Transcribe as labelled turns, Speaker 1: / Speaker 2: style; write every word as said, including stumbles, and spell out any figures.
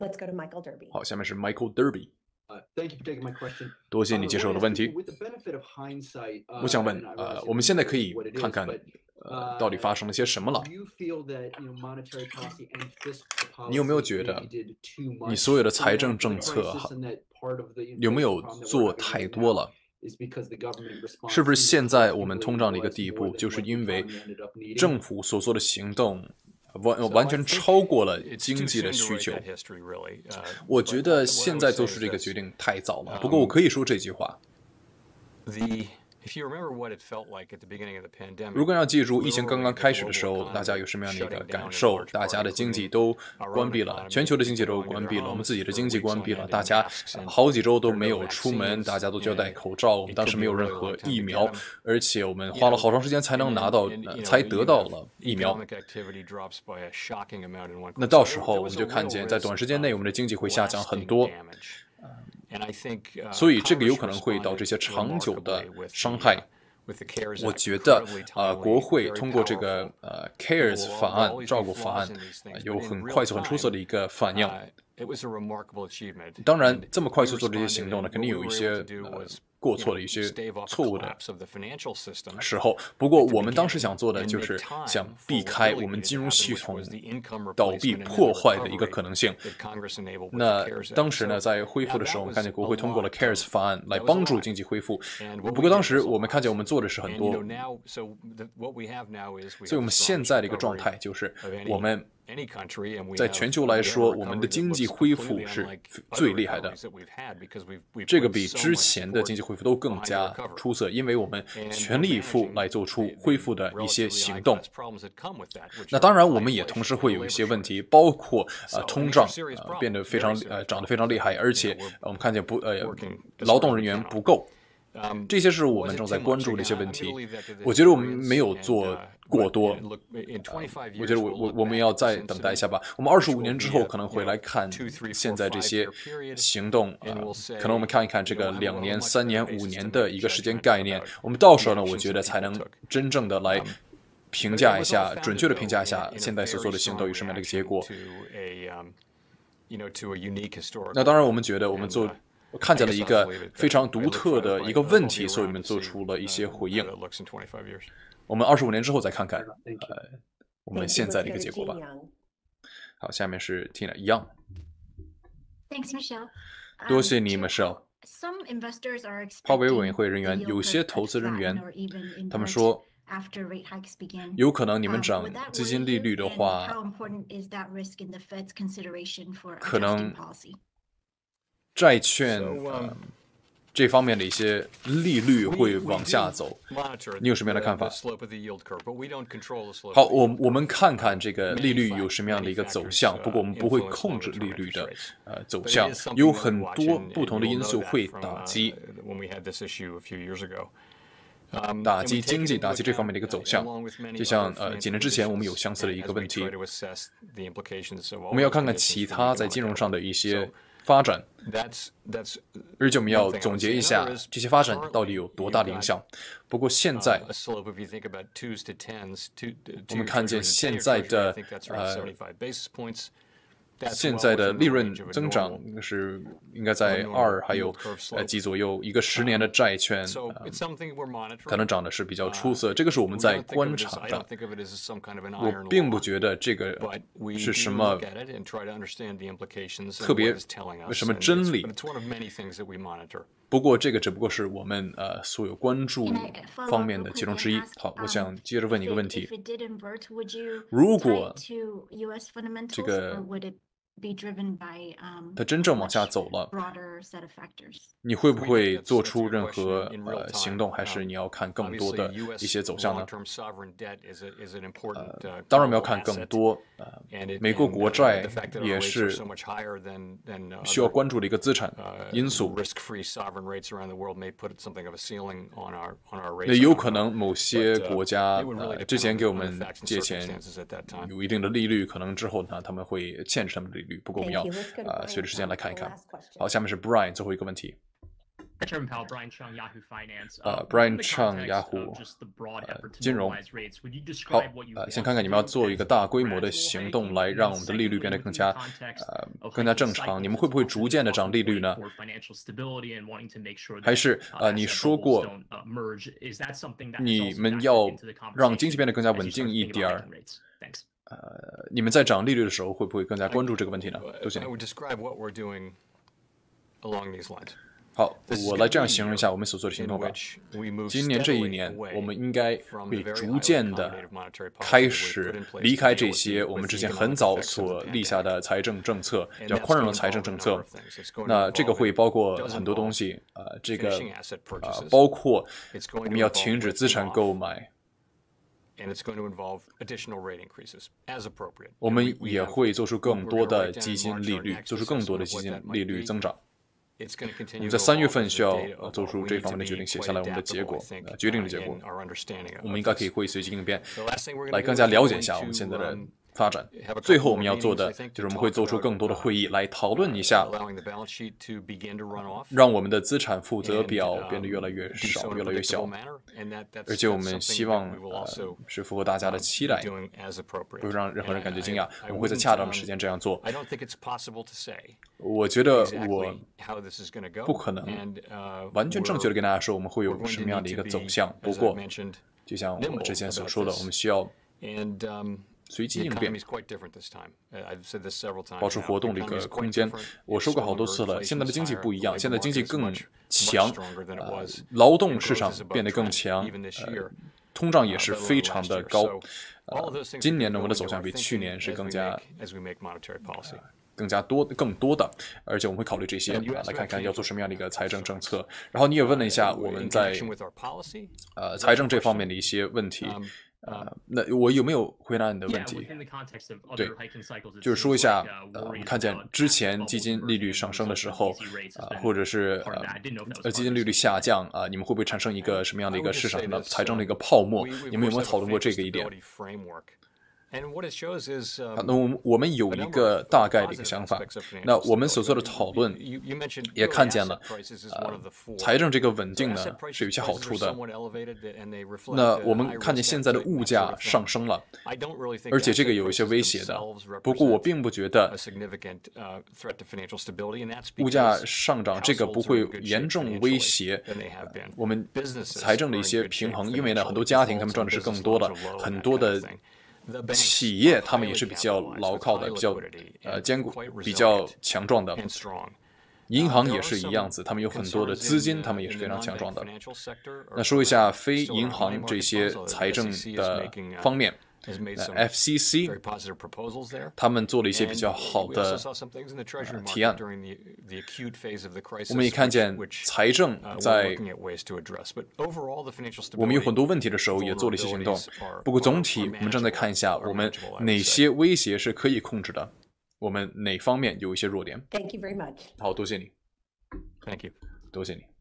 Speaker 1: Let's go to Michael Derby.
Speaker 2: 好，下面是 Michael Derby。
Speaker 3: Uh, thank you for taking my question.
Speaker 2: 多谢你接受我的问题。
Speaker 3: With the benefit of hindsight, uh,
Speaker 2: 我想问，
Speaker 3: and I
Speaker 2: 呃，
Speaker 3: realize
Speaker 2: 我们现在可以
Speaker 3: what it is,
Speaker 2: 看看，
Speaker 3: but,
Speaker 2: 呃，到底发生了些什么了？
Speaker 3: do you feel that, you know, monetary policy and fiscal
Speaker 2: 你有没有
Speaker 3: policy
Speaker 2: 觉得
Speaker 3: maybe did too much
Speaker 2: 你所有的财
Speaker 3: for
Speaker 2: 政
Speaker 3: the
Speaker 2: 政策
Speaker 3: crisis and that part of the
Speaker 2: 有没有
Speaker 3: inflation problem that we're
Speaker 2: 做
Speaker 3: having
Speaker 2: 太
Speaker 3: right
Speaker 2: 多
Speaker 3: now
Speaker 2: 了？
Speaker 3: is because the government response
Speaker 2: 是不是
Speaker 3: seems
Speaker 2: 现在我
Speaker 3: collectively
Speaker 2: 们通胀的一个
Speaker 3: was
Speaker 2: 地
Speaker 3: more
Speaker 2: 步，
Speaker 3: than
Speaker 2: 就是
Speaker 3: what the
Speaker 2: 因为
Speaker 3: economy ended up needing?
Speaker 2: 政府所做的行动完完全超过了经济的需求？我觉得现在做出这个决定太早了。不过我可以说这句话。 如果要记住疫情刚刚开始的时候，大家有什么样的一个感受？大家的经济都关闭了，全球的经济都关闭了，我们自己的经济关闭了，大家好几周都没有出门，大家都就要戴口罩。我们当时没有任何疫苗，而且我们花了好长时间才能拿到，呃、才得到了疫苗。那到时候我们就看见，在短时间内我们的经济会下降很多。 所以这个有可能会导致一些长久的伤害。我觉得，呃，国会通过这个呃 CARES 法案、照顾法案，呃、有很快速、很出色的一个反应。当然，这么快速做这些行动呢，肯定有一些呃过错的一些错误的时候。不过，我们当时想做的就是想避开我们金融系统倒闭破坏的一个可能性。那当时呢，在恢复的时候，我们看见国会通过了 CARES 法案来帮助经济恢复。不过当时我们看见我们做的是很多，所以我们现在的一个状态就是我们。 在全球来说，我们的经济恢复是最厉害的，这个比之前的经济恢复都更加出色，因为我们全力以赴来做出恢复的一些行动。那当然，我们也同时会有一些问题，包括呃通胀呃变得非常呃涨得非常厉害，而且我们看见不呃劳动人员不够。 这些是我们正在关注的一些问题。我觉得我们没有做过多，呃、我觉得我我我们要再等待一下吧。我们二十五年之后可能会来看现在这些行动，呃，可能我们看一看这个两年、三年、五年的一个时间概念。我们到时候呢，我觉得才能真正的来评价一下，准确的评价一下现在所做的行动有什么样的一个结果。那当然，我们觉得我们做。 我看见了一个非常独特的一个问题，所以我们做出了一些回应。我们二十五年之后再看看，呃，我们现在的一个结果吧。好，下面是 Tina Young。多谢你 ，Michelle。华为委员会人员，有些投资人员，他们说，有可能你们涨基金利率的话，可能。 债券、呃、这方面的一些利率会往下走，你有什么样的看法？好，我我们看看这个利率有什么样的一个走向。不过我们不会控制利率的呃走向，有很多不同的因素会打击。 打击经济、打击这方面的一个走向，就像呃几年之前我们有相似的一个问题，我们要看看其他在金融上的一些发展，而且我们要总结一下这些发展到底有多大的影响。不过现在，我们看见现在的呃。 现在的利润增长是应该在二还有呃几左右，一个十年的债券、呃、可能涨的是比较出色，这个是我们在观察的。我并不觉得这个是什么特别什么真理，不过这个只不过是我们呃所有关注方面的其中之一。好，我想接着问你一个问题：如果这个 它真正往下走了，你会不会做出任何呃行动，还是你要看更多的一些走向呢？呃，当然我们要看更多。呃，美国国债也是需要关注的一个资产因素。那有可能某些国家呃之前给我们借钱有一定的利率，可能之后呢他们会限制他们的利率。 不过我们要呃随着时间来看一看。好，下面是 Brian 最后一个问题。
Speaker 1: Chairman Powell, Brian Chung, Yahoo Finance.
Speaker 2: 呃 ，Brian Chung Yahoo 呃金融。好，呃，先看看你们要做一个大规模的行动来让我们的利率变得更加呃更加正常，你们会不会逐渐的涨利率呢？还是呃你说过你们要让经济变得更加稳定一点儿？呃，你们在涨利率的时候会不会更加关注这个问题呢？都行。好，我来这样形容一下我们所做的行动吧。今年这一年，我们应该会逐渐的开始离开这些我们之前很早所立下的财政政策，叫宽容的财政政策。那这个会包括很多东西，呃，这个呃，包括我们要停止资产购买。我们也会做出更多的基金利率，做出更多的基金利率增长。我们在三月份需要呃做出这方面的决定，写下来我们的结果，呃，决定的结果。我们应该可以会随机应变，来更加了解一下我们现在的发展。最后我们要做的就是我们会做出更多的会议来讨论一下，让我们的资产负责表变得越来越少，越来越小。而且我们希望呃是符合大家的期待，不会让任何人感觉惊讶。我们会在恰当的时间这样做。我觉得我不可能完全正确的跟大家说我们会有什么样的一个走向。不过，就像我们之前所说的，我们需要随机应变，保持活动的一个空间。我说过好多次了，现在的经济不一样，现在经济更强，呃，劳动市场变得更强，呃，通胀也是非常的高。呃，今年呢，我们的走向比去年是更加。呃更加多、更多的，而且我们会考虑这些，啊，来看看要做什么样的一个财政政策。然后你也问了一下我们在呃财政这方面的一些问题，呃，那我有没有回答你的问题？对，就是说一下，呃，我们看见之前基金利率上升的时候，啊、呃，或者是呃呃基金利率下降啊、呃，你们会不会产生一个什么样的一个市场的财政的一个泡沫？你们有没有讨论过这个一点？啊，那我们我们有一个大概的一个想法。那我们所做的讨论也看见了，呃，财政这个稳定呢是有些好处的。那我们看见现在的物价上升了，而且这个有一些威胁的。不过我并不觉得物价上涨这个不会严重威胁我们财政的一些平衡，因为呢，很多家庭他们赚的是更多的，很多的。企业他们也是比较牢靠的，比较呃坚固、比较强壮的。银行也是一样子，他们有很多的资金，他们也是非常强壮的。那说一下非银行这些财政的方面。F C C 他们做了一些比较好的、呃、提案，我们也看见财政在我们有很多问题的时候也做了一些行动。不过总体我们正在看一下我们哪些威胁是可以控制的，我们哪方面有一些弱点。
Speaker 4: Thank you very much.
Speaker 2: 好，多谢你。
Speaker 1: Thank you.
Speaker 2: 多谢你。